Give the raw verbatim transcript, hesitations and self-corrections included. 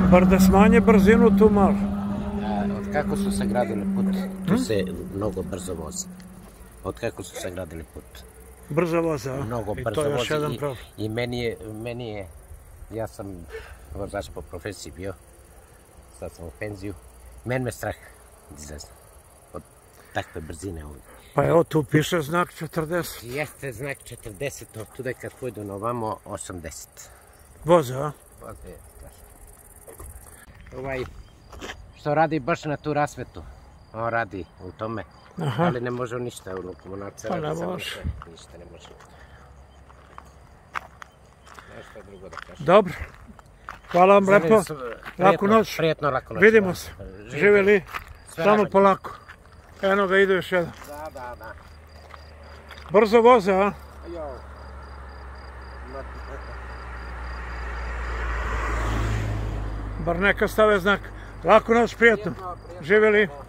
Bar da smanje brzinu tu malo. Od kako su sagradili put, tu se mnogo brzo vozi. Od kako su sagradili put. Brzo voze, a? Mnogo I brzo to je još vozi. jedan I, problem. i meni je, meni je, ja sam vozač po profesiji bio, sad sam u penziju, meni me strah dizazna od takve brzine ovdje. Pa evo tu piše znak četrdeset. Jeste znak četrdeset, od tuda kad pojedu na ovamo osamdeset. Voze, a? Voze, ovaj, što radi baš na tu rasvetu, on radi u tome, Aha. ali ne može ništa, ono komunalce Pa ne radi samo može. sve, ništa ne može. Nešto drugo da kažem. Dobro. Hvala vam Želim lepo. su- Laku prijetno- noć. Prijetno, laku noć. Vidimo da. se. Živjeli. Živjeli. Sve Samo najbolje. polako. Eno ga ide još jedan. Da, da, da. Brzo voze, a? Jo. Bar neka stave znak. Laku noć, prijetno. Prijetno, prijetno. Živjeli.